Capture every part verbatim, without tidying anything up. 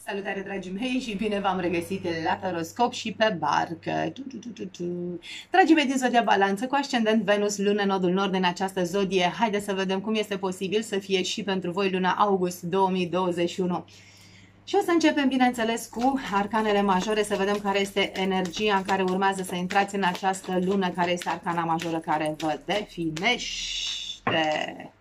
Salutare, dragii mei, și bine v-am regăsit la Taroscop și pe barcă. Tu, tu, tu, tu, tu. Dragii mei din Zodia Balanță, cu ascendent Venus, lună, nodul nord în această zodie, haideți să vedem cum este posibil să fie și pentru voi luna august două mii douăzeci și unu. Și o să începem, bineînțeles, cu arcanele majore, să vedem care este energia în care urmează să intrați în această lună, care este arcana majoră care vă definește.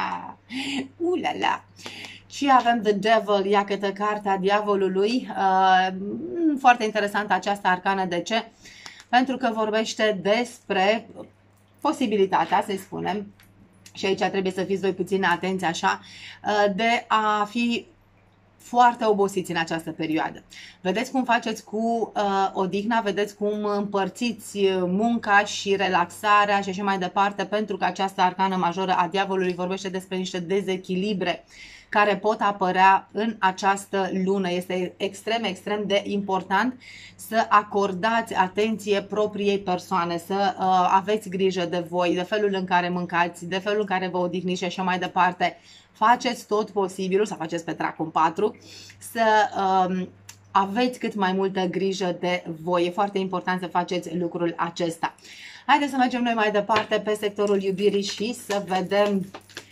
Ulala! Și avem The Devil, iată cartea diavolului. Uh, foarte interesantă această arcană. De ce? Pentru că vorbește despre posibilitatea, să-i spunem, și aici trebuie să fiți voi puțin atenți așa, uh, de a fi foarte obosiți în această perioadă. Vedeți cum faceți cu uh, odihna, vedeți cum împărțiți munca și relaxarea și așa mai departe, pentru că această arcană majoră a diavolului vorbește despre niște dezechilibre care pot apărea în această lună. Este extrem, extrem de important să acordați atenție propriei persoane, să uh, aveți grijă de voi, de felul în care mâncați, de felul în care vă odihniți și așa mai departe. Faceți tot posibilul, să faceți pe tracul patru, să uh, aveți cât mai multă grijă de voi. E foarte important să faceți lucrul acesta. Haideți să mergem noi mai departe pe sectorul iubirii și să vedem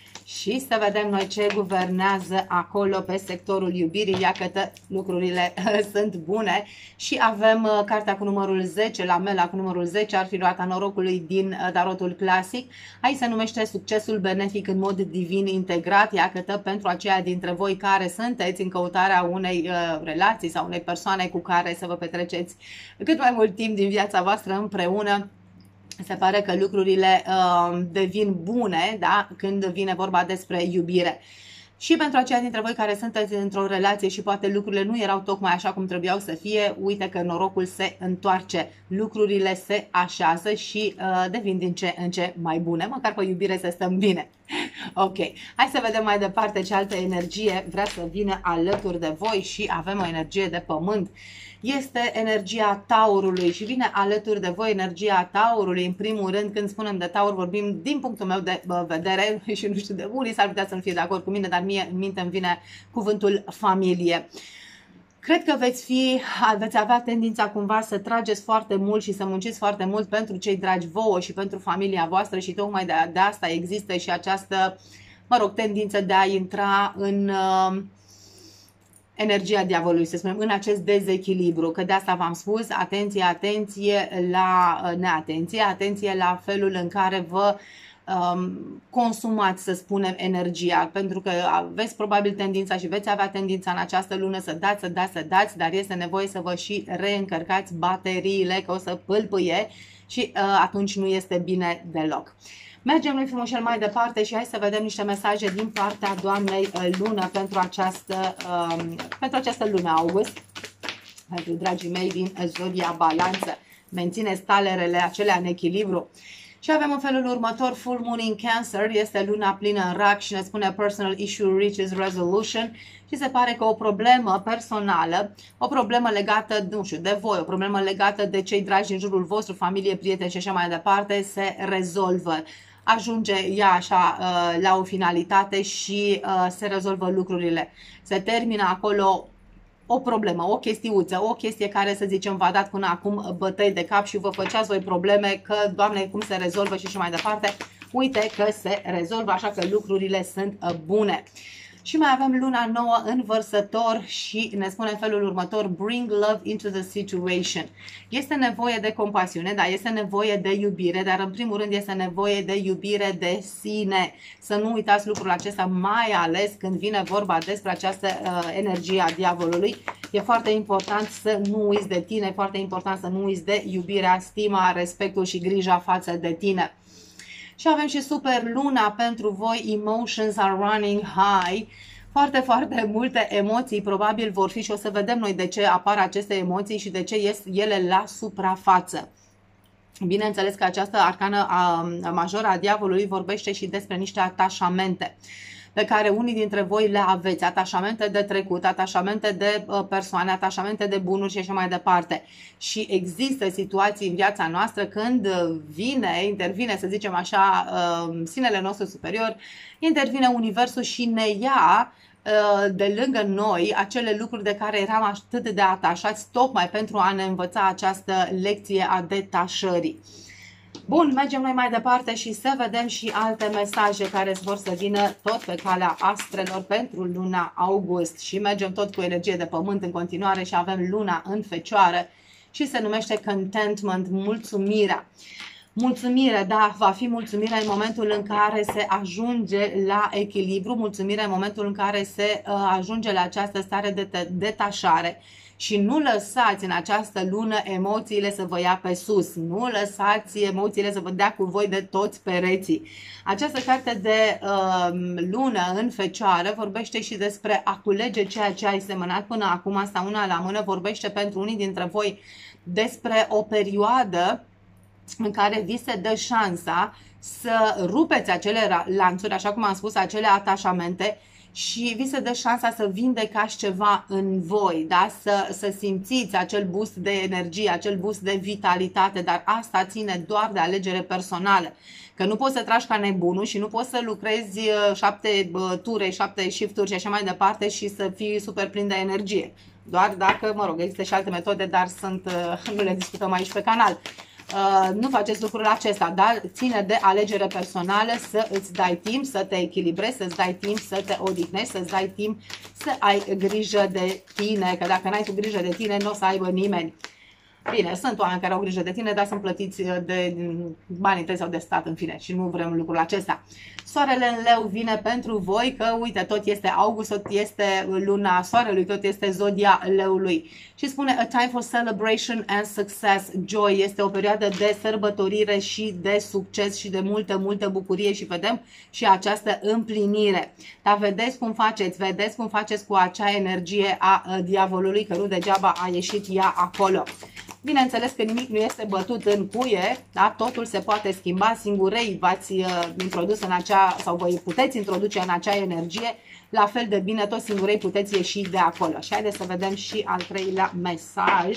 Și să vedem noi ce guvernează acolo pe sectorul iubirii. Iată, lucrurile sunt bune. Și avem uh, cartea cu numărul zece, lamela cu numărul zece, ar fi roata norocului din uh, tarotul clasic. Aici se numește succesul benefic în mod divin integrat. Iată, pentru aceia dintre voi care sunteți în căutarea unei uh, relații sau unei persoane cu care să vă petreceți cât mai mult timp din viața voastră împreună. Se pare că lucrurile uh, devin bune, da, când vine vorba despre iubire. Și pentru aceia dintre voi care sunteți într-o relație și poate lucrurile nu erau tocmai așa cum trebuiau să fie, uite că norocul se întoarce, lucrurile se așează și uh, devin din ce în ce mai bune, măcar pe iubire să stăm bine. Ok, hai să vedem mai departe ce altă energie vrea să vină alături de voi și avem o energie de pământ. Este energia taurului și vine alături de voi energia taurului. În primul rând, când spunem de taur, vorbim din punctul meu de vedere și nu știu de unii s-ar putea să nu fie de acord cu mine, dar mie în minte îmi vine cuvântul familie. Cred că veți, fi, veți avea tendința cumva să trageți foarte mult și să munciți foarte mult pentru cei dragi vouă și pentru familia voastră și tocmai de, de asta există și această, mă rog, tendință de a intra în uh, energia diavolului, să spunem, în acest dezechilibru, că de asta v-am spus, atenție, atenție la neatenție, atenție la felul în care vă um, consumați, să spunem, energia, pentru că aveți probabil tendința și veți avea tendința în această lună să dați, să dați, să dați, dar este nevoie să vă și reîncărcați bateriile, că o să pâlpâie și uh, atunci nu este bine deloc. Mergem noi frumos mai departe și hai să vedem niște mesaje din partea doamnei lună pentru această, um, pentru această lună august. Pentru dragii mei din Zodia Balanță, mențineți talerele acelea în echilibru. Și avem în felul următor, Full Moon in Cancer, este luna plină în rac și ne spune Personal Issue Reaches Resolution și se pare că o problemă personală, o problemă legată, nu știu, de voi, o problemă legată de cei dragi din jurul vostru, familie, prieteni și așa mai departe, se rezolvă. Ajunge ea așa la o finalitate și se rezolvă lucrurile. Se termină acolo o problemă, o chestiuță, o chestie care, să zicem, v-a dat până acum bătăi de cap și vă făceați voi probleme că, Doamne, cum se rezolvă și așa mai departe. Uite că se rezolvă, așa că lucrurile sunt bune. Și mai avem luna nouă în Vărsător și ne spune în felul următor, Bring love into the situation. Este nevoie de compasiune, da, este nevoie de iubire, dar în primul rând este nevoie de iubire de sine. Să nu uitați lucrul acesta, mai ales când vine vorba despre această uh, energie a diavolului. E foarte important să nu uiți de tine, foarte important să nu uiți de iubirea, stima, respectul și grija față de tine. Și avem și super luna pentru voi, Emotions are running high. Foarte, foarte multe emoții probabil vor fi și o să vedem noi de ce apar aceste emoții și de ce ies ele la suprafață. Bineînțeles că această arcană a, a majoră a diavolului vorbește și despre niște atașamente pe care unii dintre voi le aveți, atașamente de trecut, atașamente de persoane, atașamente de bunuri și așa mai departe. Și există situații în viața noastră când vine, intervine, să zicem așa, sinele nostru superior, intervine universul și ne ia de lângă noi acele lucruri de care eram atât de atașați, tocmai pentru a ne învăța această lecție a detașării. Bun, mergem noi mai departe și să vedem și alte mesaje care vor să vină tot pe calea astrelor pentru luna august. Și mergem tot cu energie de pământ în continuare și avem luna în Fecioară și se numește contentment, mulțumirea. Mulțumire, da, va fi mulțumirea în momentul în care se ajunge la echilibru, mulțumirea în momentul în care se uh, ajunge la această stare de detașare. Și nu lăsați în această lună emoțiile să vă ia pe sus, nu lăsați emoțiile să vă dea cu voi de toți pereții. Această carte de uh, lună în Fecioară vorbește și despre a culege ceea ce ai semănat până acum, asta una la mână, vorbește pentru unii dintre voi despre o perioadă în care vi se dă șansa să rupeți acele lanțuri, așa cum am spus, acele atașamente, și vi se dă șansa să vindecați ceva în voi, da? să, să simțiți acel boost de energie, acel boost de vitalitate, dar asta ține doar de alegere personală. Că nu poți să tragi ca nebunul și nu poți să lucrezi șapte ture, șapte shift-uri și așa mai departe și să fii super plin de energie. Doar dacă, mă rog, există și alte metode, dar sunt, nu le discutăm aici pe canal. Uh, nu faceți lucrul acesta, dar ține de alegere personală să îți dai timp să te echilibrezi, să-ți dai timp să te odihnești, să-ți dai timp să ai grijă de tine, că dacă n-ai tu grijă de tine, nu o să aibă nimeni. Bine, sunt oameni care au grijă de tine, dar sunt plătiți de banii tăi sau de stat, în fine, și nu vrem lucrul acesta. Soarele în Leu vine pentru voi, că uite, tot este august, tot este luna soarelui, tot este zodia leului. Și spune a time for celebration and success, joy, este o perioadă de sărbătorire și de succes și de multă, multă bucurie și vedem și această împlinire. Dar vedeți cum faceți, vedeți cum faceți cu acea energie a diavolului, că nu degeaba a ieșit ea acolo. Bineînțeles că nimic nu este bătut în cuie, da? Totul se poate schimba, singurei v-ați uh, introdus în acea, sau vă puteți introduce în acea energie, la fel de bine tot singurei puteți ieși de acolo. Și haideți să vedem și al treilea mesaj.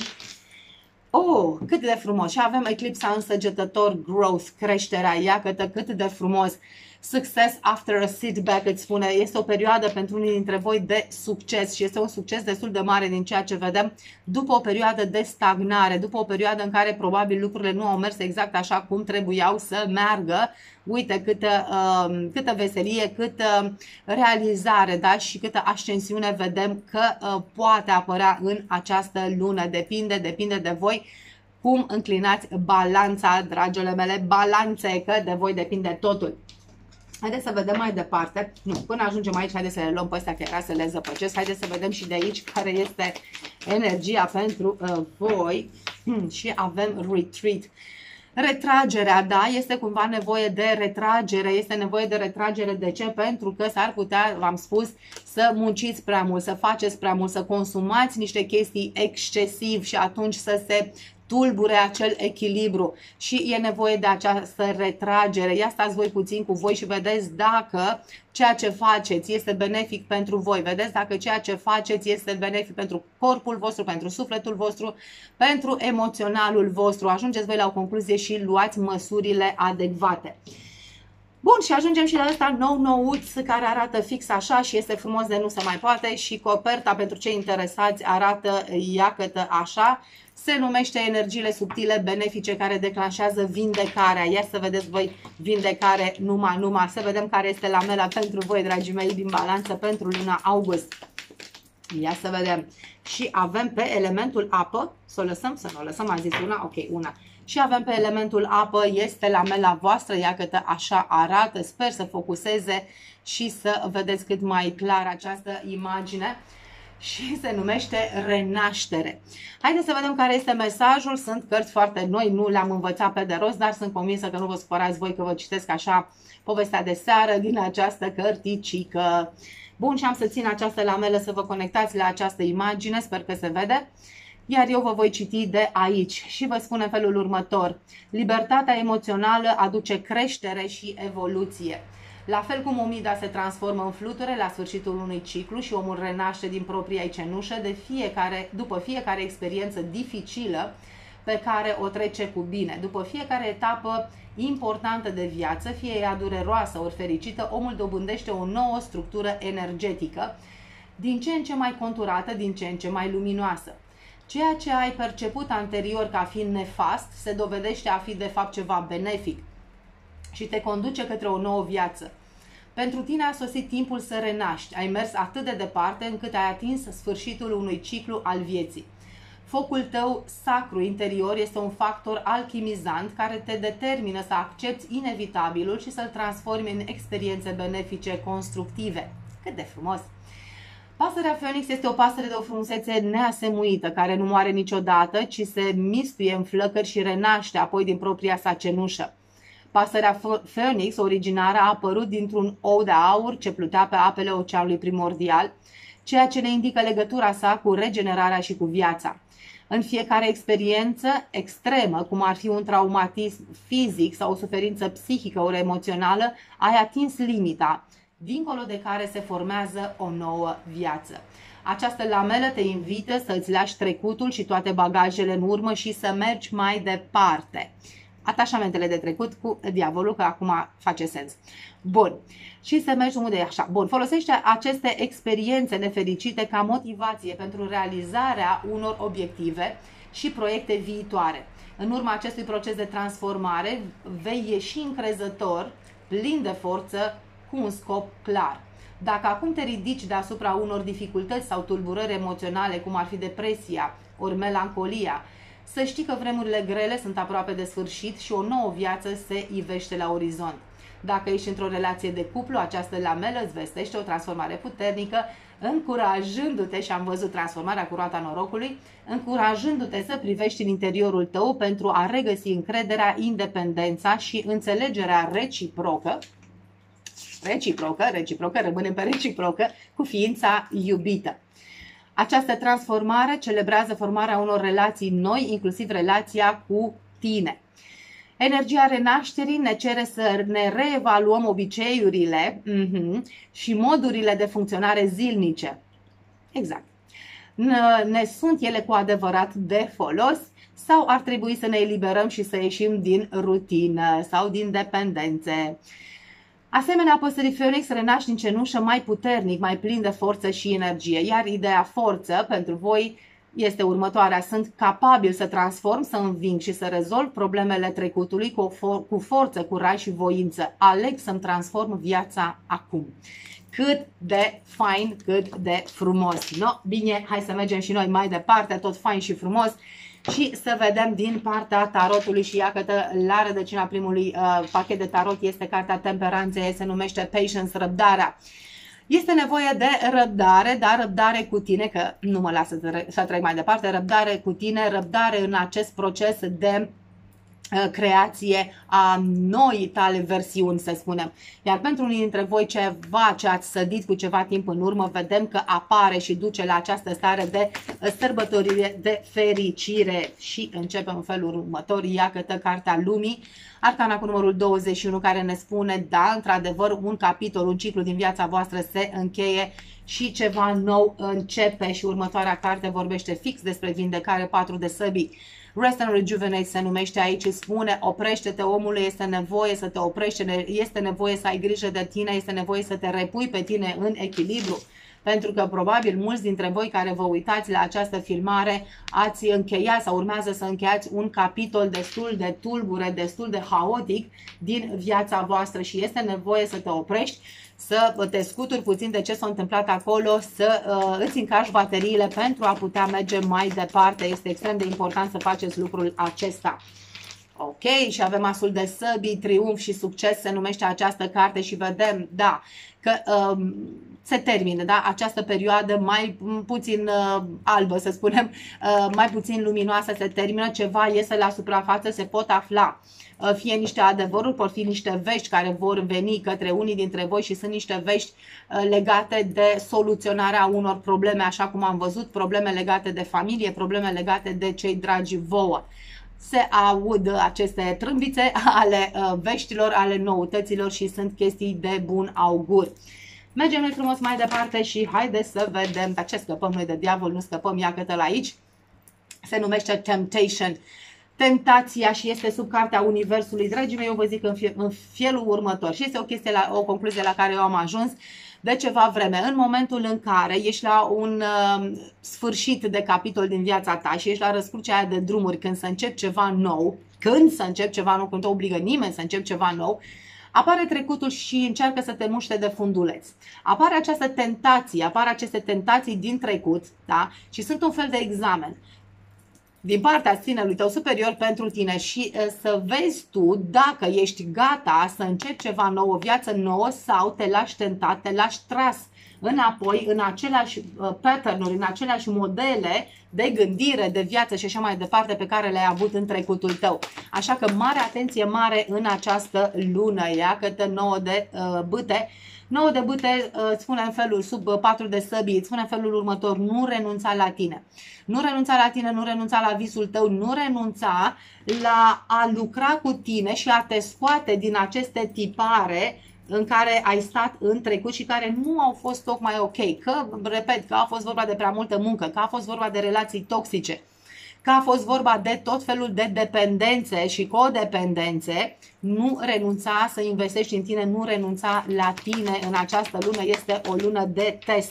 Oh, cât de frumos! Și avem eclipsa însăgetător, growth, creșterea, iată cât de frumos! Success after a setback, îți spune, este o perioadă pentru unii dintre voi de succes și este un succes destul de mare din ceea ce vedem după o perioadă de stagnare, după o perioadă în care probabil lucrurile nu au mers exact așa cum trebuiau să meargă. Uite câtă, uh, câtă veselie, câtă realizare, da? Și câtă ascensiune vedem că uh, poate apărea în această lună. Depinde, depinde de voi cum înclinați balanța, dragile mele, balanțe, că de voi depinde totul. Haideți să vedem mai departe. Nu, până ajungem aici, haideți să le luăm pe astea, că era să le zăpăcesc. Haideți să vedem și de aici care este energia pentru uh, voi. Hmm, și avem retreat. Retragerea, da, este cumva nevoie de retragere, este nevoie de retragere. De ce? Pentru că s-ar putea, v-am spus, să munciți prea mult, să faceți prea mult, să consumați niște chestii excesiv și atunci să se tulbure acel echilibru și e nevoie de această retragere. Ia stați voi puțin cu voi și vedeți dacă ceea ce faceți este benefic pentru voi. Vedeți dacă ceea ce faceți este benefic pentru corpul vostru, pentru sufletul vostru, pentru emoționalul vostru. Ajungeți voi la o concluzie și luați măsurile adecvate. Bun, și ajungem și la ăsta nou nouț care arată fix așa și este frumos de nu se mai poate și coperta pentru cei interesați arată iacătă așa. Se numește energiile subtile benefice care declanșează vindecarea. Ia să vedeți voi vindecare numai, numai. Să vedem care este lamela pentru voi, dragii mei, din balanță pentru luna august. Ia să vedem. Și avem pe elementul apă, să o lăsăm, să nu o lăsăm, a zis una, ok, una. Și avem pe elementul apă, este lamela voastră, iată așa arată, sper să focuseze și să vedeți cât mai clar această imagine. Și se numește renaștere. Haideți să vedem care este mesajul. Sunt cărți foarte noi, nu le-am învățat pe de rost, dar sunt convinsă că nu vă supărați voi că vă citesc așa povestea de seară din această cărticică. Bun, și am să țin această lamelă să vă conectați la această imagine, sper că se vede. Iar eu vă voi citi de aici și vă spun în felul următor. Libertatea emoțională aduce creștere și evoluție. La fel cum omida se transformă în fluture la sfârșitul unui ciclu și omul renaște din propria cenușă de fiecare, după fiecare experiență dificilă pe care o trece cu bine. După fiecare etapă importantă de viață, fie ea dureroasă ori fericită, omul dobândește o nouă structură energetică din ce în ce mai conturată, din ce în ce mai luminoasă. Ceea ce ai perceput anterior ca fiind nefast se dovedește a fi de fapt ceva benefic și te conduce către o nouă viață. Pentru tine a sosit timpul să renaști. Ai mers atât de departe încât ai atins sfârșitul unui ciclu al vieții. Focul tău sacru interior este un factor alchimizant care te determină să accepti inevitabilul și să-l transformi în experiențe benefice, constructive. Cât de frumos! Pasărea Phoenix este o pasăre de o frumusețe neasemuită, care nu moare niciodată, ci se mistuie în flăcări și renaște apoi din propria sa cenușă. Pasărea Phoenix originară a apărut dintr-un ou de aur ce plutea pe apele oceanului primordial, ceea ce ne indică legătura sa cu regenerarea și cu viața. În fiecare experiență extremă, cum ar fi un traumatism fizic sau o suferință psihică ori emoțională, ai atins limita, dincolo de care se formează o nouă viață. Această lamelă te invită să îți lași trecutul și toate bagajele în urmă și să mergi mai departe. Atașamentele de trecut cu diavolul, că acum face sens. Bun. Și să mergi unde e așa. Bun. Folosește aceste experiențe nefericite ca motivație pentru realizarea unor obiective și proiecte viitoare. În urma acestui proces de transformare vei ieși încrezător, plin de forță, cu un scop clar. Dacă acum te ridici deasupra unor dificultăți sau tulburări emoționale, cum ar fi depresia ori melancolia, să știi că vremurile grele sunt aproape de sfârșit și o nouă viață se ivește la orizont. Dacă ești într-o relație de cuplu, această lamelă îți vestește o transformare puternică, încurajându-te, și am văzut transformarea cu roata norocului, încurajându-te să privești în interiorul tău pentru a regăsi încrederea, independența și înțelegerea reciprocă, reciprocă, reciprocă, rămânem pe reciprocă, cu ființa iubită. Această transformare celebrează formarea unor relații noi, inclusiv relația cu tine. Energia renașterii ne cere să ne reevaluăm obiceiurile uh-huh, și modurile de funcționare zilnice. Exact. Ne sunt ele cu adevărat de folos sau ar trebui să ne eliberăm și să ieșim din rutină sau din dependențe? Asemenea, păsării Phoenix renaști din cenușă mai puternic, mai plin de forță și energie, iar ideea forță pentru voi este următoarea. Sunt capabil să transform, să înving și să rezolv problemele trecutului cu, for cu forță, curaj și voință. Aleg să-mi transform viața acum. Cât de fain, cât de frumos. No? Bine, hai să mergem și noi mai departe, tot fain și frumos. Și să vedem din partea tarotului și iată la rădăcina primului uh, pachet de tarot este cartea Temperanței, se numește Patience, răbdarea. Este nevoie de răbdare, dar răbdare cu tine, că nu mă lasă să trec mai departe, răbdare cu tine, răbdare în acest proces de creație a noi tale versiuni, să spunem. Iar pentru unii dintre voi ceva ce ați sădit cu ceva timp în urmă, vedem că apare și duce la această stare de sărbătorire, de fericire. Și începem în felul următor. Iată cartea lumii, arcana cu numărul douăzeci și unu, care ne spune, da, într-adevăr, un capitol, un ciclu din viața voastră se încheie și ceva nou începe. Și următoarea carte vorbește fix despre vindecare, patru de săbii. Rest and Rejuvenate se numește aici, spune, oprește-te, omule, este nevoie să te oprești, este nevoie să ai grijă de tine, este nevoie să te repui pe tine în echilibru. Pentru că probabil mulți dintre voi care vă uitați la această filmare ați încheiat sau urmează să încheiați un capitol destul de tulbure, destul de haotic din viața voastră și este nevoie să te oprești, să te scuturi puțin de ce s-a întâmplat acolo, să uh, îți încarci bateriile pentru a putea merge mai departe. Este extrem de important să faceți lucrul acesta. Ok, și avem asul de săbii, triumf și succes se numește această carte și vedem, da, că um, se termină, da, această perioadă mai puțin uh, albă, să spunem, uh, mai puțin luminoasă se termină, ceva iese la suprafață, se pot afla. Uh, fie niște adevăruri, pot fi niște vești care vor veni către unii dintre voi și sunt niște vești uh, legate de soluționarea unor probleme, așa cum am văzut, probleme legate de familie, probleme legate de cei dragi vouă. Se aud aceste trâmbițe ale uh, veștilor, ale noutăților și sunt chestii de bun augur. Mergem noi frumos mai departe și haideți să vedem pe ce scăpăm noi de diavol, nu scăpăm, iată-l aici. Se numește Temptation, tentația și este sub cartea Universului. Dragii mei, eu vă zic în, fie, în felul următor și este o chestie, la, o concluzie la care eu am ajuns. de ceva vreme, în momentul în care ești la un uh, sfârșit de capitol din viața ta și ești la răscrucea aia de drumuri, când să începi ceva nou, când să începi ceva nou, când te obligă nimeni să începi ceva nou, apare trecutul și încearcă să te muște de funduleț. Apare această tentație, apar aceste tentații din trecut, da? Și sunt un fel de examen din partea sinelui tău superior pentru tine și uh, să vezi tu dacă ești gata să începi ceva nou, o viață nouă, sau te lași tentat, te lași tras înapoi în aceleași uh, pattern-uri, în aceleași modele de gândire, de viață și așa mai departe pe care le-ai avut în trecutul tău. Așa că mare atenție mare în această lună, ia câte nouă de uh, bâte. nouă de bâte îți spune în felul, sub patru de săbii, îți spune în felul următor: nu renunța la tine. Nu renunța la tine, nu renunța la visul tău, nu renunța la a lucra cu tine și a te scoate din aceste tipare în care ai stat în trecut și care nu au fost tocmai ok. Că, repet, că a fost vorba de prea multă muncă, că a fost vorba de relații toxice, că a fost vorba de tot felul de dependențe și codependențe. Nu renunța să investești în tine, nu renunța la tine în această lună. Este o lună de test.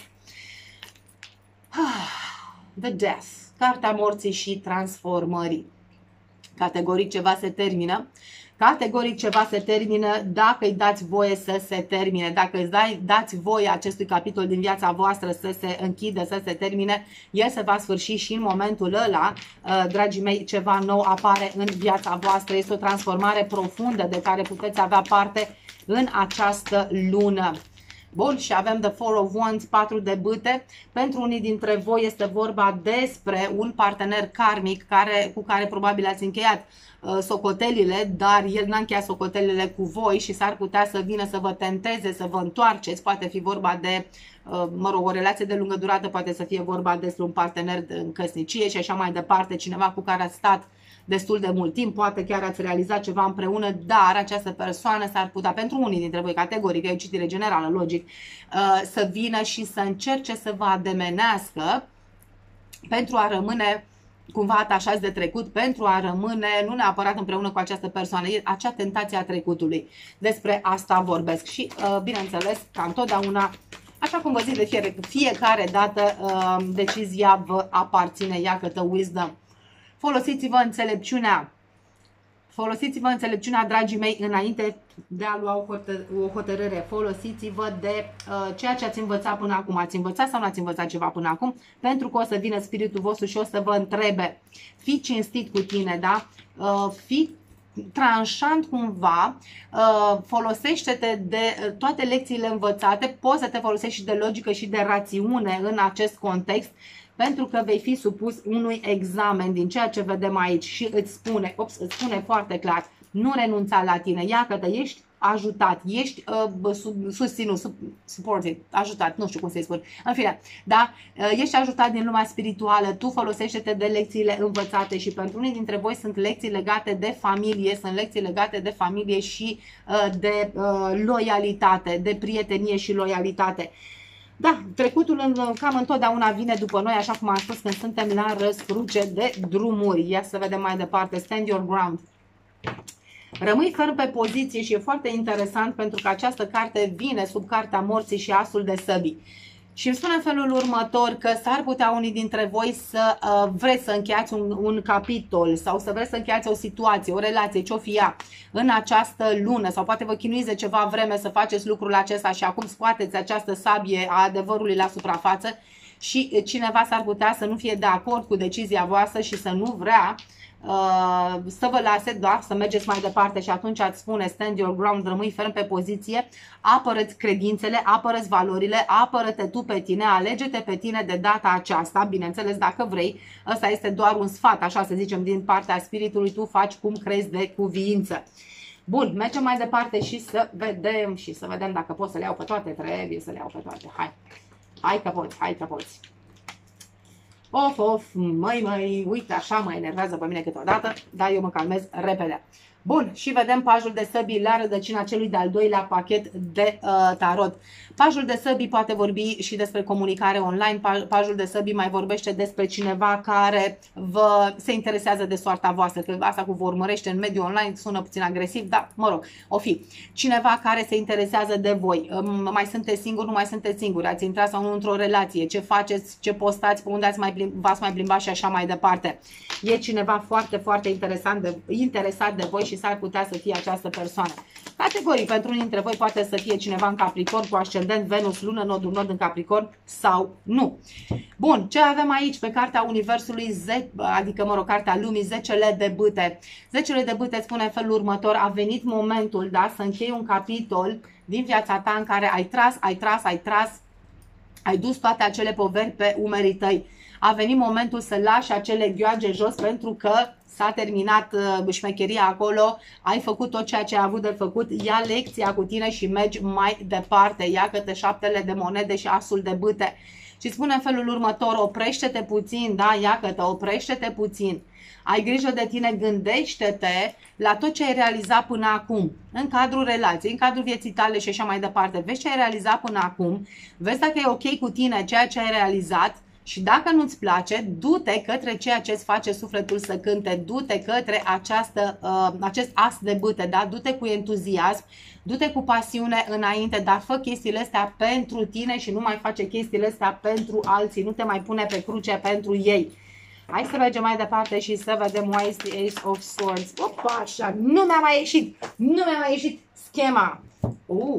The Death, cartea morții și transformării. Categoric ceva se termină. Categoric ceva se termină dacă îi dați voie să se termine. Dacă îți dai, dați voie acestui capitol din viața voastră să se închidă, să se termine, el se va sfârși și în momentul ăla, dragii mei, ceva nou apare în viața voastră. Este o transformare profundă de care puteți avea parte în această lună. Bun, și avem The Four of Wands, patru de bâte. Pentru unii dintre voi este vorba despre un partener karmic care, cu care probabil ați încheiat uh, socotelile, dar el n-a încheiat socotelile cu voi și s-ar putea să vină să vă tenteze, să vă întoarceți. Poate fi vorba de, uh, mă rog, o relație de lungă durată, poate să fie vorba despre un partener în căsnicie și așa mai departe, cineva cu care ați stat destul de mult timp, poate chiar ați realizat ceva împreună, dar această persoană s-ar putea, pentru unii dintre voi, categoric, e o citire generală, logic, să vină și să încerce să vă ademenească pentru a rămâne cumva atașați de trecut, pentru a rămâne nu neapărat împreună cu această persoană. E acea tentație a trecutului. Despre asta vorbesc și, bineînțeles, ca întotdeauna, așa cum vă zic de fiecare, fiecare dată, decizia vă aparține. Iată, Wisdom. Folosiți-vă înțelepciunea. Folosiți-vă înțelepciunea, dragii mei, înainte de a lua o, hotăr o hotărâre. Folosiți-vă de uh, ceea ce ați învățat până acum. Ați învățat sau nu ați învățat ceva până acum? Pentru că o să vină spiritul vostru și o să vă întrebe. Fii cinstit cu tine, da? Uh, fii tranșant cumva, uh, folosește-te de uh, toate lecțiile învățate. Poți să te folosești și de logică și de rațiune în acest context, pentru că vei fi supus unui examen din ceea ce vedem aici și îți spune, ops, îți spune foarte clar: nu renunța la tine, iată-te, ești ajutat, ești uh, sub, susținut, sub, supported, ajutat, nu știu cum să-i spun, în fine, da? Uh, ești ajutat din lumea spirituală, tu folosește-te de lecțiile învățate și pentru unii dintre voi sunt lecții legate de familie, sunt lecții legate de familie și uh, de uh, loialitate, de prietenie și loialitate. Da, trecutul în, cam întotdeauna vine după noi, așa cum am spus, când suntem la răscruce de drumuri. Ia să vedem mai departe. Stand your ground. Rămâi ferm pe poziție și e foarte interesant pentru că această carte vine sub cartea morții și asul de săbii. Și îmi spune în felul următor că s-ar putea unii dintre voi să uh, vreți să încheiați un, un capitol sau să vreți să încheiați o situație, o relație, ce-o fi ea, în această lună, sau poate vă chinuiți de ceva vreme să faceți lucrul acesta și acum scoateți această sabie a adevărului la suprafață și cineva s-ar putea să nu fie de acord cu decizia voastră și să nu vrea Uh, să vă lase, da, să mergeți mai departe și atunci ați spune stand your ground, rămâi ferm pe poziție, apără-ți credințele, apără-ți valorile, apără-te tu pe tine, alege-te pe tine de data aceasta, bineînțeles dacă vrei, ăsta este doar un sfat, așa să zicem, din partea spiritului, tu faci cum crezi de cuviință. Bun, mergem mai departe și să vedem, și să vedem dacă pot să le iau pe toate, trebuie să le iau pe toate, hai, hai că poți, hai că poți. Of, of, măi, măi, uite, așa mă enervează pe mine câteodată, dar eu mă calmez repede. Bun, și vedem pajul de săbii la rădăcina celui de-al doilea pachet de uh, tarot. Pajul de săbii poate vorbi și despre comunicare online, pajul de săbii mai vorbește despre cineva care vă, se interesează de soarta voastră, că asta cu vă urmărește în mediul online sună puțin agresiv, dar mă rog, o fi. Cineva care se interesează de voi, mai sunteți singuri, nu mai sunteți singuri, ați intrat sau nu într-o relație, ce faceți, ce postați, pe unde ați mai plimb, v-ați mai plimbat și așa mai departe. E cineva foarte, foarte interesant de, interesat de voi și s-ar putea să fie această persoană. Categorii, pentru unii dintre voi poate să fie cineva în Capricorn cu ascendent, Venus, Lună, Nodul Nord în Capricorn sau nu. Bun, ce avem aici pe cartea Universului, adică, mă rog, cartea Lumii, zecele de bâte. zecele de bâte spune în felul următor, a venit momentul, da, să închei un capitol din viața ta în care ai tras, ai tras, ai tras, ai dus toate acele poveri pe umerii tăi. A venit momentul să lași acele ghioage jos pentru că s-a terminat uh, șmecheria acolo, ai făcut tot ceea ce ai avut de făcut, ia lecția cu tine și mergi mai departe. Ia-că-te șaptele de monede și asul de bâte. Și spune în felul următor, oprește-te puțin, da, ia-că-te, oprește-te puțin. Ai grijă de tine, gândește-te la tot ce ai realizat până acum, în cadrul relației, în cadrul vieții tale și așa mai departe. Vezi ce ai realizat până acum, vezi dacă e ok cu tine ceea ce ai realizat. Și dacă nu-ți place, du-te către ceea ce îți face sufletul să cânte, du-te către această, uh, acest as de bâte, da? Du-te cu entuziasm, du-te cu pasiune înainte, dar fă chestiile astea pentru tine și nu mai face chestiile astea pentru alții, nu te mai pune pe cruce pentru ei. Hai să mergem mai departe și să vedem why is the Ace of Swords. Opa, așa, nu mi-a mai ieșit, nu mi-a mai ieșit schema. Uh.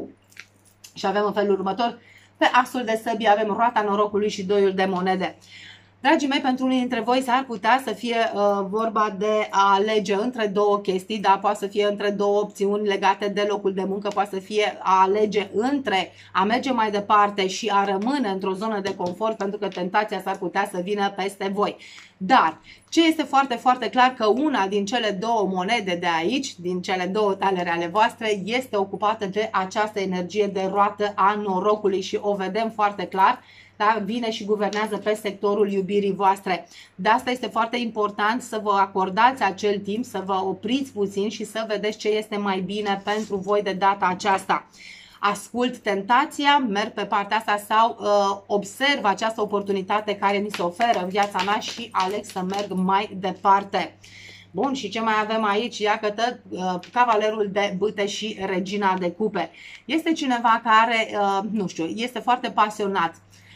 Și avem în felul următor. Pe asul de săbii avem roata norocului și doiul de monede. Dragii mei, pentru unii dintre voi s-ar putea să fie uh, vorba de a alege între două chestii, da? Poate să fie între două opțiuni legate de locul de muncă, poate să fie a alege între a merge mai departe și a rămâne într-o zonă de confort, pentru că tentația s-ar putea să vină peste voi. Dar ce este foarte, foarte clar că una din cele două monede de aici, din cele două talere ale voastre, este ocupată de această energie de roată a norocului și o vedem foarte clar. Da? Vine și guvernează pe sectorul iubirii voastre. De asta este foarte important să vă acordați acel timp, să vă opriți puțin și să vedeți ce este mai bine pentru voi de data aceasta. Ascult tentația, merg pe partea asta sau uh, observ această oportunitate care mi se oferă în viața mea și aleg să merg mai departe. Bun, și ce mai avem aici? Iată, uh, cavalerul de bâte și regina de cupe. Este cineva care, uh, nu știu, este foarte pasionat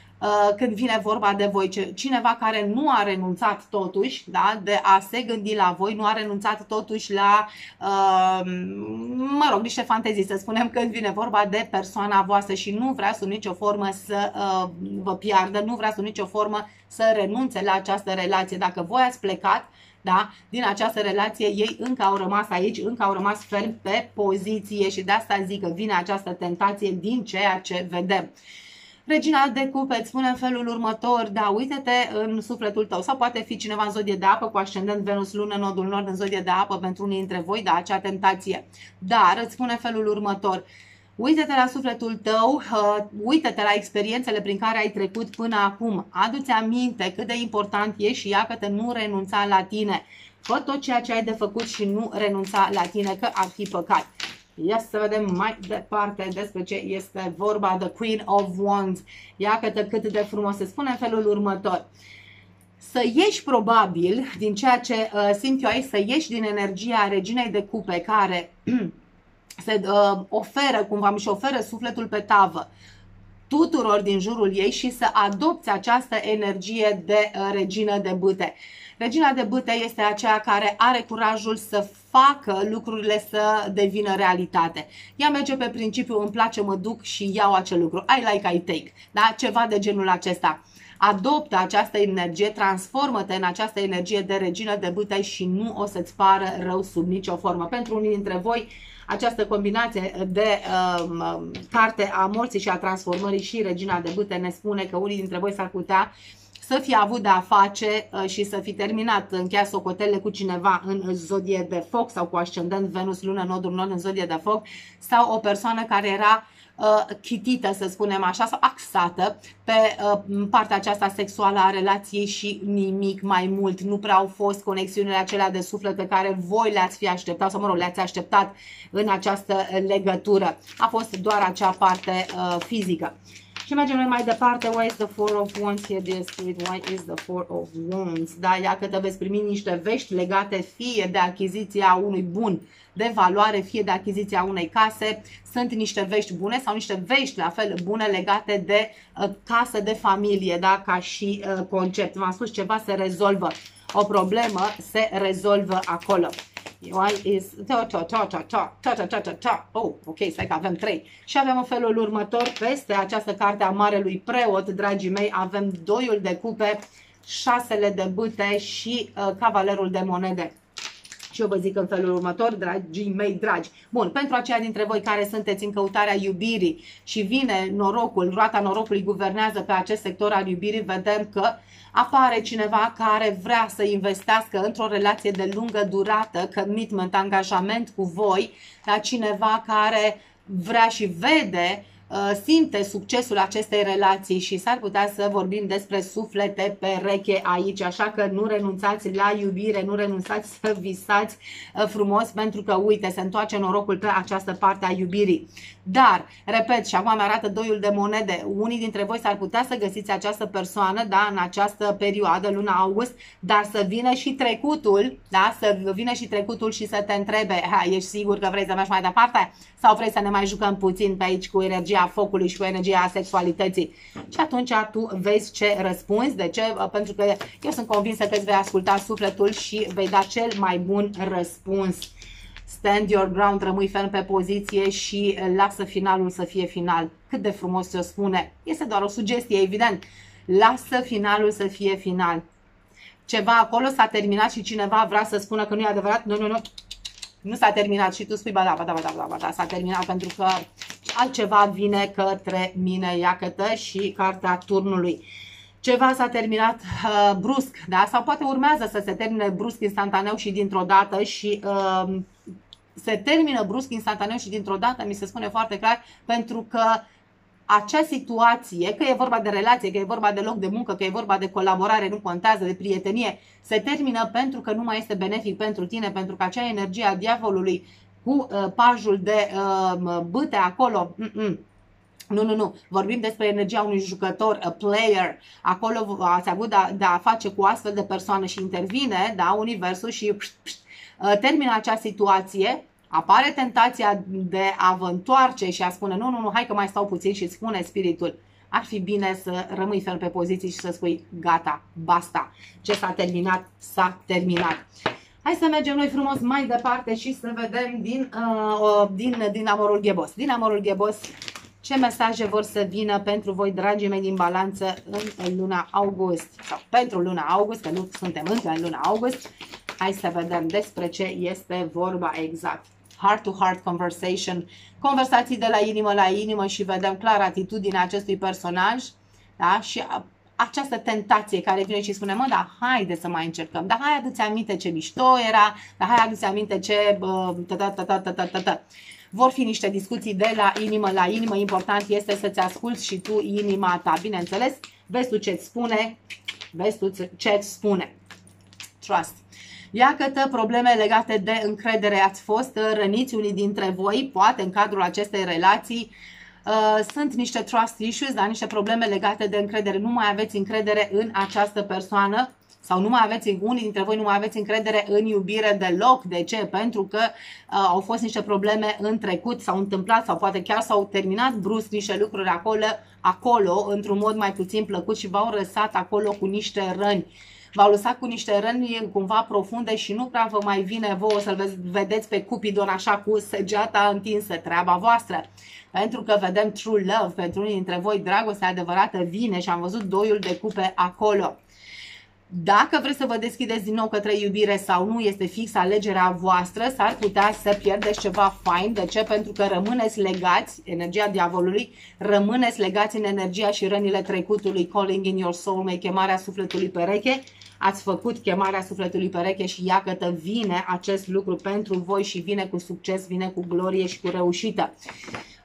când vine vorba de voi, cineva care nu a renunțat totuși, da, de a se gândi la voi, nu a renunțat totuși la, uh, mă rog, niște fantezii, să spunem, când vine vorba de persoana voastră și nu vrea sub nicio formă să uh, vă piardă, nu vrea sub nicio formă să renunțe la această relație. Dacă voi ați plecat, da, din această relație, ei încă au rămas aici, încă au rămas ferm pe poziție și de asta zic că vine această tentație din ceea ce vedem. Regina de cupe îți spune în felul următor, da, uite-te în sufletul tău, sau poate fi cineva în zodie de apă cu ascendent Venus, Lună, Nodul Nord în zodie de apă pentru unii dintre voi, da, acea tentație. Dar îți spune în felul următor, uite-te la sufletul tău, uh, uite-te la experiențele prin care ai trecut până acum, adu-ți aminte cât de important e și ia că te nu renunța la tine. Fă tot ceea ce ai de făcut și nu renunța la tine, că ar fi păcat. Ia să vedem mai departe despre ce este vorba. The Queen of Wands. Iată cât de frumos se spune în felul următor. Să ieși probabil din ceea ce uh, simt eu aici, să ieși din energia reginei de cupe care se uh, oferă, cumva își oferă sufletul pe tavă tuturor din jurul ei și să adopți această energie de uh, regină de bâte. Regina de bâte este aceea care are curajul să facă lucrurile să devină realitate. Ea merge pe principiu îmi place, mă duc și iau acel lucru. I like, I take. Da? Ceva de genul acesta. Adoptă această energie, transformă-te în această energie de regină de bâte și nu o să-ți pară rău sub nicio formă. Pentru unii dintre voi, această combinație de uh, carte a morții și a transformării și regina de bâte ne spune că unii dintre voi s-ar putea să fi avut de-a face și să fi terminat, încheiat socotele cu cineva în zodie de foc sau cu ascendent Venus, Lună, Nodul Nord în zodie de foc, sau o persoană care era uh, chitită, să spunem așa, sau axată pe uh, partea aceasta sexuală a relației și nimic mai mult. Nu prea au fost conexiunile acelea de suflet pe care voi le-ați fi așteptat, sau mă rog, le-ați așteptat în această legătură. A fost doar acea parte uh, fizică. Și mergem noi mai departe. Why is the Four of Wands here, dear Spirit? Why is the Four of Wands? Da, ia că te veți primi niște vești legate fie de achiziția unui bun de valoare, fie de achiziția unei case. Sunt niște vești bune sau niște vești la fel bune legate de uh, casă, de familie, da, ca și uh, concept. V-am spus, ceva se rezolvă. O problemă se rezolvă acolo. Why is ta ta ta ta ta ta ta ta ta ta. Oh, ok, stai că avem trei. Și avem în felul următor, peste această carte a Marelui Preot, dragii mei, avem doiul de cupe, șasele de bâte și uh, cavalerul de monede. Și eu vă zic în felul următor, dragii mei dragi. Bun, pentru aceia dintre voi care sunteți în căutarea iubirii și vine norocul, roata norocului guvernează pe acest sector al iubirii, vedem că apare cineva care vrea să investească într-o relație de lungă durată, commitment, angajament cu voi, dar cineva care vrea și vede, simte succesul acestei relații și s-ar putea să vorbim despre suflete pereche aici, așa că nu renunțați la iubire, nu renunțați să visați frumos, pentru că, uite, se întoarce norocul pe această parte a iubirii. Dar, repet, și acum mi arată doiul de monede, unii dintre voi s-ar putea să găsiți această persoană, da, în această perioadă, luna august, dar să vină și trecutul, da, să vină și trecutul și să te întrebe, ha, ești sigur că vrei să mergi mai departe? Sau vrei să ne mai jucăm puțin pe aici cu energia focului și cu energia sexualității? Și atunci tu vezi ce răspunzi. De ce? Pentru că eu sunt convinsă că îți vei asculta sufletul și vei da cel mai bun răspuns. Stand your ground, rămâi ferm pe poziție și lasă finalul să fie final. Cât de frumos se o spune. Este doar o sugestie, evident. Lasă finalul să fie final. Ceva acolo s-a terminat și cineva vrea să spună că nu e adevărat. Nu, nu, nu. Nu s-a terminat și tu spui, ba da, ba da, ba da, ba da, da, s-a terminat pentru că altceva vine către mine, iată, și cartea turnului. Ceva s-a terminat uh, brusc, da? Sau poate urmează să se termine brusc, instantaneu și dintr-o dată și uh, se termină brusc, instantaneu și dintr-o dată, mi se spune foarte clar, pentru că acea situație, că e vorba de relație, că e vorba de loc de muncă, că e vorba de colaborare, nu contează, de prietenie, se termină pentru că nu mai este benefic pentru tine, pentru că acea energie a diavolului cu uh, pajul de uh, bâte acolo, mm -mm. Nu, nu, nu. Vorbim despre energia unui jucător, a player. Acolo ați avut de a, de a face cu astfel de persoană și intervine, da, universul și pșt, pșt, termină acea situație. Apare tentația de a vă întoarce și a spune nu, nu, nu, hai că mai stau puțin și îți spune spiritul. Ar fi bine să rămâi ferm pe poziții și să spui gata, basta. Ce s-a terminat, s-a terminat. Hai să mergem noi frumos mai departe și să vedem din, uh, din, din amorul ghebos. Din amorul ghebos, ce mesaje vor să vină pentru voi, dragii mei, din balanță în luna august. Sau pentru luna august, că nu suntem încă în luna august. Hai să vedem despre ce este vorba exact. Heart-to-heart conversation. Conversații de la inimă la inimă și vedem clar atitudinea acestui personaj. Da? Și această tentație care vine și spune, mă, da, haide să mai încercăm. Da, hai adu-ți aminte ce mișto era. Da, hai adu-ți aminte ce... Vor fi niște discuții de la inimă la inimă. Important este să-ți asculți și tu inima ta. Bineînțeles, vezi tu ce-ți spune. Vezi tu ce-ți spune. Trust. Iată probleme legate de încredere. Ați fost răniți unii dintre voi, poate în cadrul acestei relații. Uh, sunt niște trust issues, da? Niște probleme legate de încredere. Nu mai aveți încredere în această persoană. Sau nu mai aveți, unii dintre voi nu mai aveți încredere în iubire deloc. De ce? Pentru că uh, au fost niște probleme în trecut, s-au întâmplat sau poate chiar s-au terminat brusc niște lucruri acolo, acolo într-un mod mai puțin plăcut și v-au lăsat acolo cu niște răni. V-au lăsat cu niște răni cumva profunde și nu prea vă mai vine vouă să-l vedeți pe Cupidon așa cu săgeata întinsă, treaba voastră. Pentru că vedem true love, pentru unii dintre voi dragostea adevărată vine și am văzut doiul de cupe acolo. Dacă vreți să vă deschideți din nou către iubire sau nu, este fix alegerea voastră, s-ar putea să pierdeți ceva fain. De ce? Pentru că rămâneți legați, energia diavolului, rămâneți legați în energia și rănile trecutului, calling in your soulmate, chemarea sufletului pereche. Ați făcut chemarea sufletului pereche și iată vine acest lucru pentru voi și vine cu succes, vine cu glorie și cu reușită.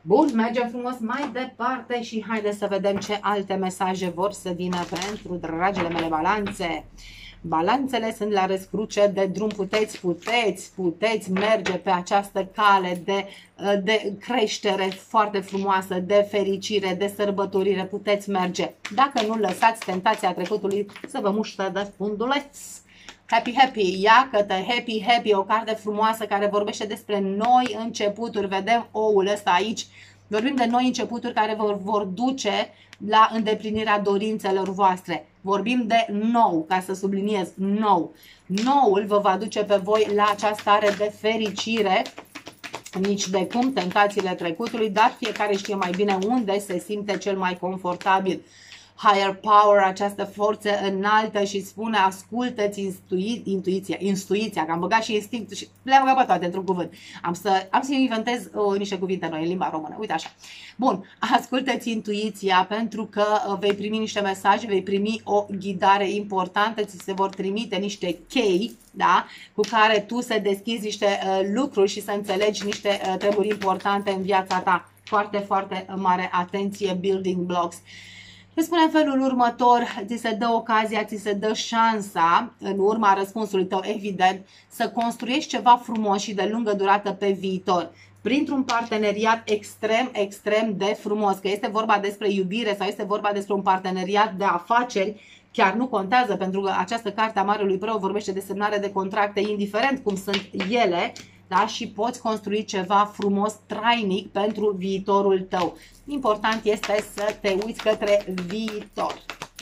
Bun, mergem frumos mai departe și haideți să vedem ce alte mesaje vor să vină pentru dragile mele balanțe. Balanțele sunt la răscruce de drum, puteți, puteți, puteți merge pe această cale de, de creștere foarte frumoasă, de fericire, de sărbătorire, puteți merge. Dacă nu lăsați tentația trecutului să vă muște de funduleț. Happy, happy, iată, happy, happy, o carte frumoasă care vorbește despre noi începuturi. Vedem oul ăsta aici. Vorbim de noi începuturi care vă vor duce la îndeplinirea dorințelor voastre. Vorbim de nou, ca să subliniez, nou. Noul vă va duce pe voi la această stare de fericire, nici de cum tentațiile trecutului, dar fiecare știe mai bine unde se simte cel mai confortabil. Higher power, această forță înaltă și spune ascultă-ți instui, intuiția, intuiția, că am băgat și instinctul și le-am băgat pe toate într-un cuvânt. Am să, am să inventez uh, niște cuvinte noi în limba română, uite așa. Bun, ascultă-ți intuiția pentru că uh, vei primi niște mesaje, vei primi o ghidare importantă, ți se vor trimite niște chei, da, cu care tu să deschizi niște uh, lucruri și să înțelegi niște uh, treburi importante în viața ta. Foarte, foarte mare atenție, building blocks. Îți spune în felul următor, ți se dă ocazia, ți se dă șansa, în urma răspunsului tău, evident, să construiești ceva frumos și de lungă durată pe viitor. Printr-un parteneriat extrem, extrem de frumos, că este vorba despre iubire sau este vorba despre un parteneriat de afaceri, chiar nu contează, pentru că această carte a Marelui Preot vorbește de semnare de contracte, indiferent cum sunt ele, da? Și poți construi ceva frumos, trainic pentru viitorul tău. Important este să te uiți către viitor.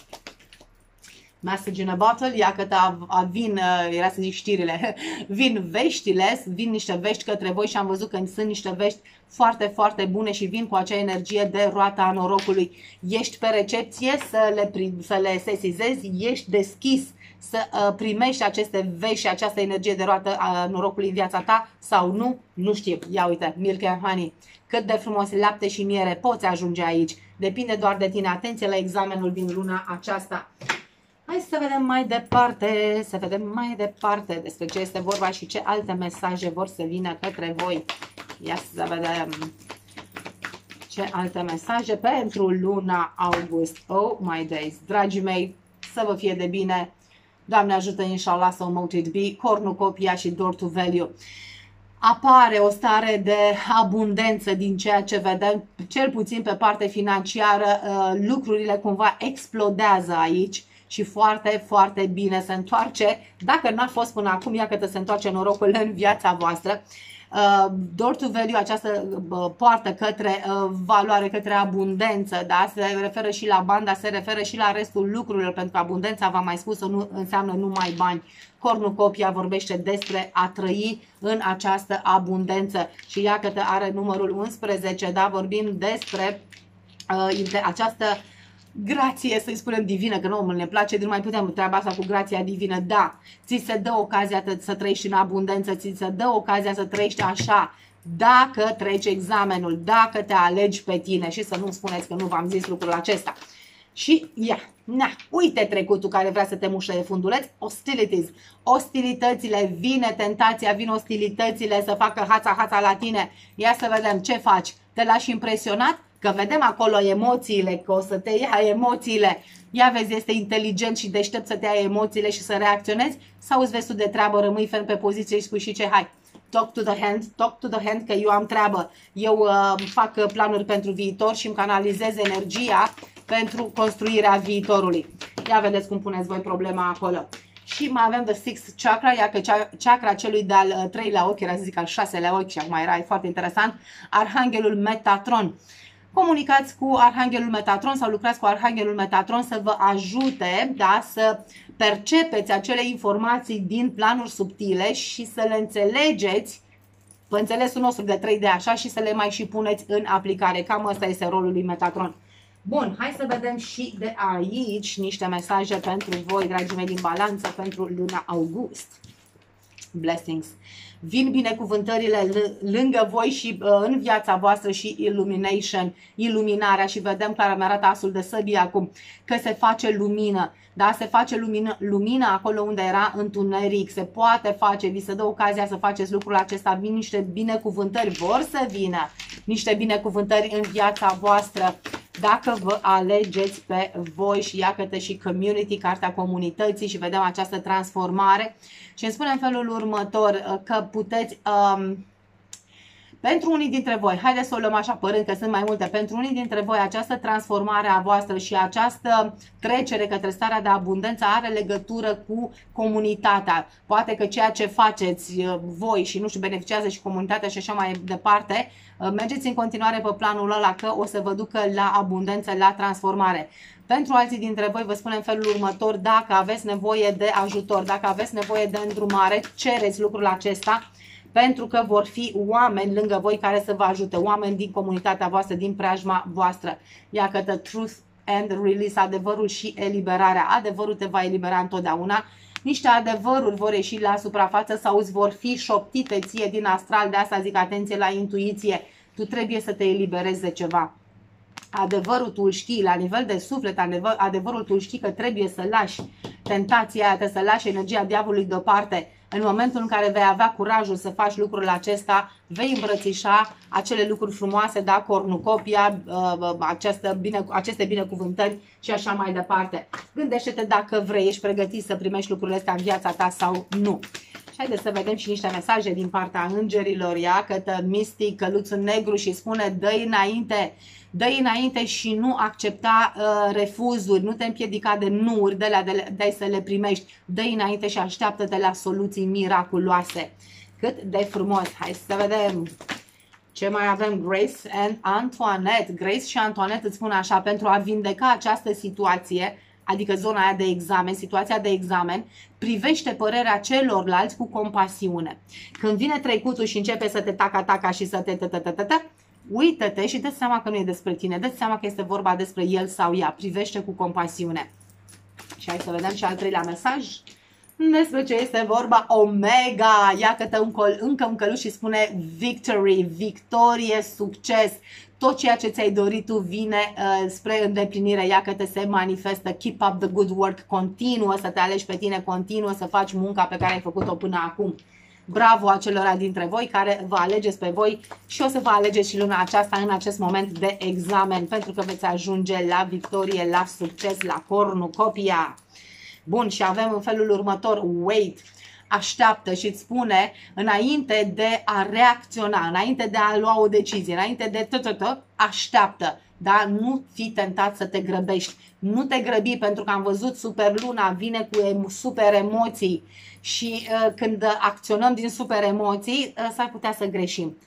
Message in a bottle, ia că vin, era să zic știrile, vin veștile, vin niște vești către voi și am văzut că sunt niște vești foarte, foarte bune și vin cu acea energie de roata a norocului. Ești pe recepție să le, să le sesizezi, ești deschis să uh, primești aceste vești și această energie de roată a norocului în viața ta sau nu, nu știu. Ia uite, milk and honey. Cât de frumos lapte și miere poți ajunge aici. Depinde doar de tine. Atenție la examenul din luna aceasta. Hai să vedem mai departe, să vedem mai departe despre ce este vorba și ce alte mesaje vor să vină către voi. Ia să vedem ce alte mesaje pentru luna august. Oh my days. Dragii mei, să vă fie de bine. Doamne ajută, inshallah, so mote it be, cornucopia și door to value. Apare o stare de abundență din ceea ce vedem, cel puțin pe partea financiară, lucrurile cumva explodează aici și foarte, foarte bine se întoarce. Dacă n-a fost până acum, ia că se întoarce norocul în viața voastră. Uh, door to value, această uh, poartă către uh, valoare, către abundență, da? Se referă și la bani, dar se referă și la restul lucrurilor, pentru că abundența, v-am mai spus, nu înseamnă numai bani. Cornucopia vorbește despre a trăi în această abundență și ia că are numărul unsprezece, da? Vorbim despre uh, această grație, să-i spunem divină, că nu ne place, nu mai putem treaba asta cu grația divină, da, ți se dă ocazia să trăiești în abundență, ți se dă ocazia să trăiești așa, dacă treci examenul, dacă te alegi pe tine și să nu spuneți că nu v-am zis lucrul acesta. Și ia, na, uite trecutul care vrea să te muște de funduleț, hostilities, ostilitățile, vine tentația, vin ostilitățile să facă hața-hața la tine, ia să vedem ce faci, te lași impresionat? Că vedem acolo emoțiile, că o să te ia emoțiile. Ia vezi, este inteligent și deștept să te ia emoțiile și să reacționezi? Sau îți vezi tu de treabă, rămâi ferm pe poziție și spui și ce, hai, talk to the hand, talk to the hand, că eu am treabă. Eu uh, fac planuri pentru viitor și îmi canalizez energia pentru construirea viitorului. Ia vedeți cum puneți voi problema acolo. Și mai avem the sixth chakra, iar că chakra celui de-al treilea ochi, era să zic al șaselea ochi și acum era foarte interesant, Arhanghelul Metatron. Comunicați cu Arhanghelul Metatron sau lucrați cu Arhanghelul Metatron să vă ajute, da, să percepeți acele informații din planuri subtile și să le înțelegeți pe înțelesul nostru de trei D așa și să le mai și puneți în aplicare. Cam ăsta este rolul lui Metatron. Bun, hai să vedem și de aici niște mesaje pentru voi, dragii mei din balanță, pentru luna august. Blessings. Vin binecuvântările lângă voi și uh, în viața voastră și illumination, iluminarea și vedem clar, mi arată asul de săbii acum, că se face lumină, da? Se face lumină, lumină acolo unde era întuneric, se poate face, vi se dă ocazia să faceți lucrul acesta, vin niște binecuvântări, vor să vină niște binecuvântări în viața voastră dacă vă alegeți pe voi. Și iată și community, cartea comunității, și vedem această transformare și îmi spune în felul următor că puteți... Um, Pentru unii dintre voi, haideți să o luăm așa părând că sunt mai multe, pentru unii dintre voi această transformare a voastră și această trecere către starea de abundență are legătură cu comunitatea. Poate că ceea ce faceți voi și nu știu, beneficiază și comunitatea și așa mai departe, mergeți în continuare pe planul ăla că o să vă ducă la abundență, la transformare. Pentru alții dintre voi vă spun în felul următor, dacă aveți nevoie de ajutor, dacă aveți nevoie de îndrumare, cereți lucrul acesta, pentru că vor fi oameni lângă voi care să vă ajute, oameni din comunitatea voastră, din preajma voastră. Iată, the truth and release, adevărul și eliberarea. Adevărul te va elibera întotdeauna. Niște adevăruri vor ieși la suprafață sau îți vor fi șoptite ție din astral, de asta zic atenție la intuiție. Tu trebuie să te eliberezi de ceva. Adevărul tu știi, la nivel de suflet, adevăr, adevărul tu știi că trebuie să lași tentația aia, să lași energia diavolului deoparte. În momentul în care vei avea curajul să faci lucrul acesta, vei îmbrățișa acele lucruri frumoase, da, cornucopia, aceste, bine, aceste binecuvântări și așa mai departe. Gândește-te dacă vrei, ești pregătit să primești lucrurile astea în viața ta sau nu. Și haideți să vedem și niște mesaje din partea îngerilor. Ia cătă Mistic, căluțul negru, și spune: dă-i înainte, dă-i înainte și nu accepta uh, refuzuri, nu te împiedica de nu-uri, de, de, de să le primești. Dă-i înainte și așteaptă-te la soluții miraculoase. Cât de frumos! Hai să vedem ce mai avem. Grace and Antoinette. Grace și Antoinette îți spun așa: pentru a vindeca această situație, adică zona aia de examen, situația de examen, privește părerea celorlalți cu compasiune. Când vine trecutul și începe să te taca-taca și să te tătătătătă, uită-te și dă-ți seama că nu e despre tine, dă-ți seama că este vorba despre el sau ea, privește cu compasiune. Și hai să vedem și al treilea mesaj. Despre ce este vorba? Omega, iată-te un col, încă un căluș și spune victory, victorie, succes. Tot ceea ce ți-ai dorit tu vine uh, spre îndeplinire, ia că te se manifestă. Keep up the good work, continuă să te alegi pe tine, continuă să faci munca pe care ai făcut-o până acum. Bravo acelora dintre voi care vă alegeți pe voi și o să vă alegeți și luna aceasta în acest moment de examen, pentru că veți ajunge la victorie, la succes, la cornucopia. Bun, și avem în felul următor, wait, așteaptă, și îți spune înainte de a reacționa, înainte de a lua o decizie, înainte de tot, așteaptă, da? Nu fi tentat să te grăbești, nu te grăbi, pentru că am văzut super luna vine cu super emoții și uh, când acționăm din super emoții uh, s-ar putea să greșim.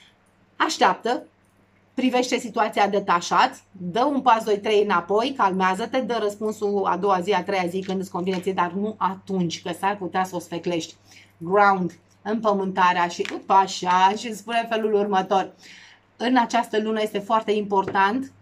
Așteaptă, privește situația detașat, dă un pas, doi, trei înapoi, calmează-te, dă răspunsul a doua zi, a treia zi când îți convine ție, dar nu atunci, că s-ar putea să o sfeclești. Ground, împământarea, și upa, așa, și îți spune felul următor. În această lună este foarte important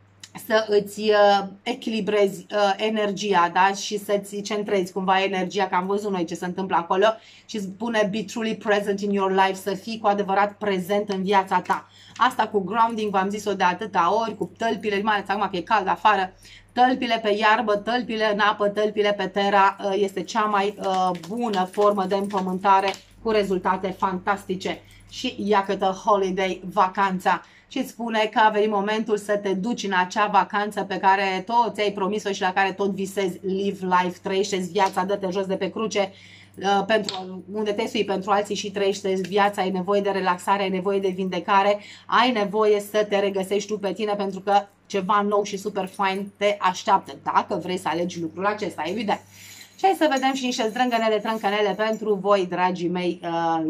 să îți uh, echilibrezi uh, energia, da? Și să-ți centrezi cumva energia, că am văzut noi ce se întâmplă acolo, și spune be truly present in your life, să fii cu adevărat prezent în viața ta. Asta cu grounding v-am zis-o de atâta ori, cu tălpile, mai ales acum că e cald afară, tălpile pe iarbă, tălpile în apă, tălpile pe terra, uh, este cea mai uh, bună formă de împământare cu rezultate fantastice. Și iată holiday, vacanța. Și îți spune că a venit momentul să te duci în acea vacanță pe care tot ți-ai promis-o și la care tot visezi. Live life, trăiește-ți viața, dă-te jos de pe cruce, uh, pentru, unde te sui pentru alții și trăiește-ți viața. Ai nevoie de relaxare, ai nevoie de vindecare, ai nevoie să te regăsești tu pe tine, pentru că ceva nou și super fain te așteaptă, dacă vrei să alegi lucrul acesta, evident. Și hai să vedem și niște zdrângănele, trâncănele pentru voi, dragii mei. Uh,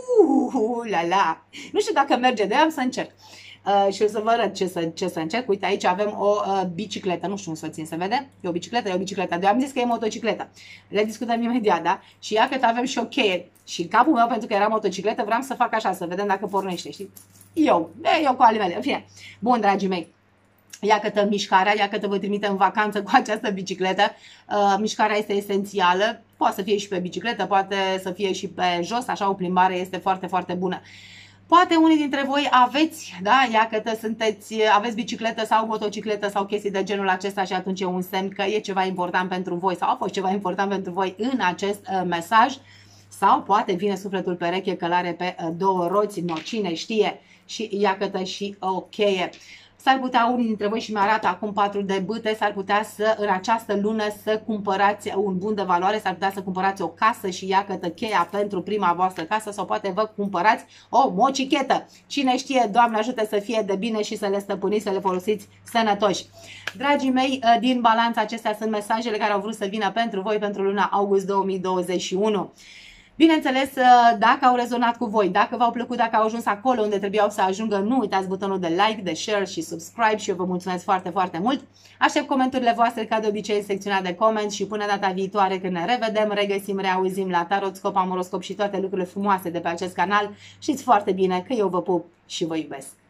uh, la, la. Nu știu dacă merge, de am să încerc. Uh, și o să vă arăt ce să, ce să încerc. Uite, aici avem o uh, bicicletă, nu știu cum să o țin, se vede? E o bicicletă, e o bicicletă. Eu am zis că e motocicletă. Le discutăm imediat, da? Și ia că avem și o cheie. Și în capul meu, pentru că era motocicletă, vreau să fac așa, să vedem dacă pornește, știi? Eu, eu cu ale mele, în fine. Bun, dragii mei. Ia că mișcarea, ia că vă trimite în vacanță cu această bicicletă. Uh, mișcarea este esențială. Poate să fie și pe bicicletă, poate să fie și pe jos, așa o plimbare este foarte, foarte bună. Poate unii dintre voi aveți, da, ia că sunteți, aveți bicicletă sau motocicletă sau chestii de genul acesta și atunci e un semn că e ceva important pentru voi sau a fost ceva important pentru voi în acest uh, mesaj. Sau poate vine sufletul pereche, călare pe două roți, no, cine știe, și iată și o cheie. S-ar putea unii dintre voi, și mi-arată acum patru de bâte, s-ar putea să în această lună să cumpărați un bun de valoare, s-ar putea să cumpărați o casă și iată cheia pentru prima voastră casă, sau poate vă cumpărați o mocichetă. Cine știe, Doamne ajută să fie de bine și să le stăpâniți, să le folosiți sănătoși. Dragii mei, din balanța, acestea sunt mesajele care au vrut să vină pentru voi pentru luna august două mii douăzeci și unu. Bineînțeles, dacă au rezonat cu voi, dacă v-au plăcut, dacă au ajuns acolo unde trebuiau să ajungă, nu uitați butonul de like, de share și subscribe și eu vă mulțumesc foarte, foarte mult. Aștept comentariile voastre ca de obicei în secțiunea de comments și până data viitoare când ne revedem, regăsim, reauzim la tarot, scop, amoroscop și toate lucrurile frumoase de pe acest canal. Știți foarte bine că eu vă pup și vă iubesc.